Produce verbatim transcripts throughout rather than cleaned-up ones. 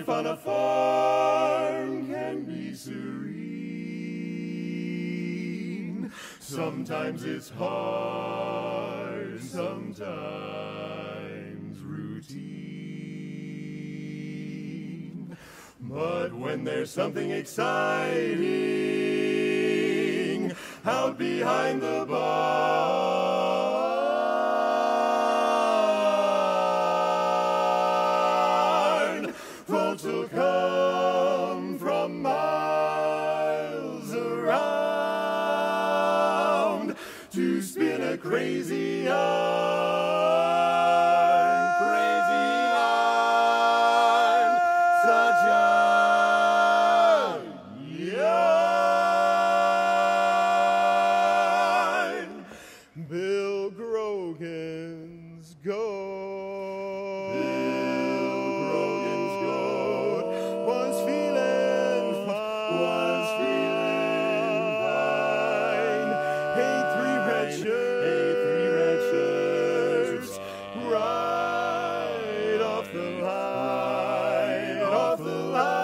life on a farm can be serene. Sometimes it's hard, sometimes routine. But when there's something exciting out behind the barn, folks will come from miles around to spin a crazy yarn, crazy yarn, such a yarn. Bill Grogan's goat. Bill Grogan's goat was feeling fine. Was feeling fine. Hey, three red shirts. Hey, three red shirts. Right off the line. Off the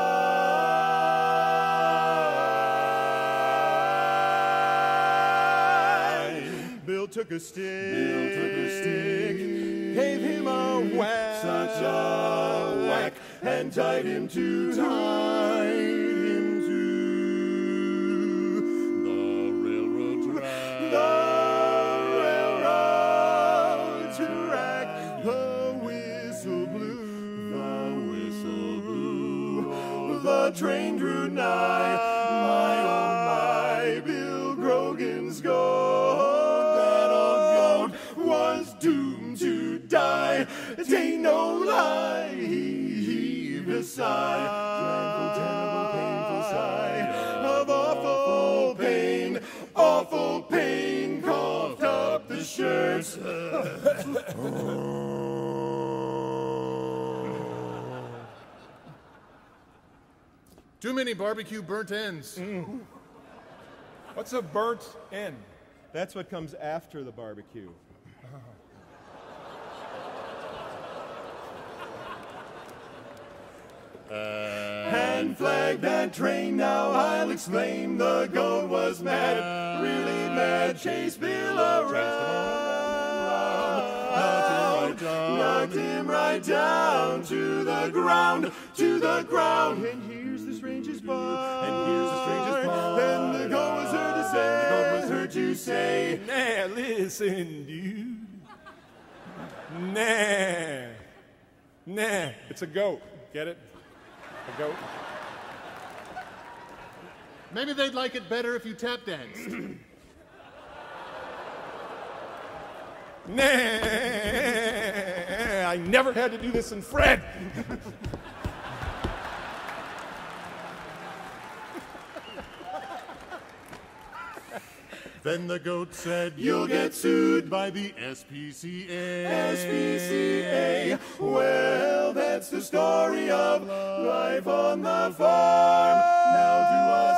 line. Bill took a stick. Bill took a stick. Gave him a whack. Such a whack. And tied him to. Tied him to the railroad track. The railroad track. The whistle blew. The whistle blew. The train drew nigh. My oh my, Bill Grogan's goat. That old goat was doomed to die. It ain't no lie. He heaved a sigh. Terrible, terrible, painful sigh of awful pain. Awful pain coughed up the shirts. Too many barbecue burnt ends. What's a burnt end? That's what comes after the barbecue. Hand flag that train, now I'll explain. The goat was mad, really mad. Chased Bill around, knocked him right down to the ground, to the ground. And here's the strangest part. And here's the strangest part. Then the goat was heard to say. The goat was heard to say. Nah, listen, dude. Nah. Nah. It's a goat. Get it? A goat. Maybe they'd like it better if you tap danced. Nah. I never had to do this in Fred. Then the goat said, "You'll get sued by the S P C A." S P C A. Well, that's the story of life on the farm. Now to us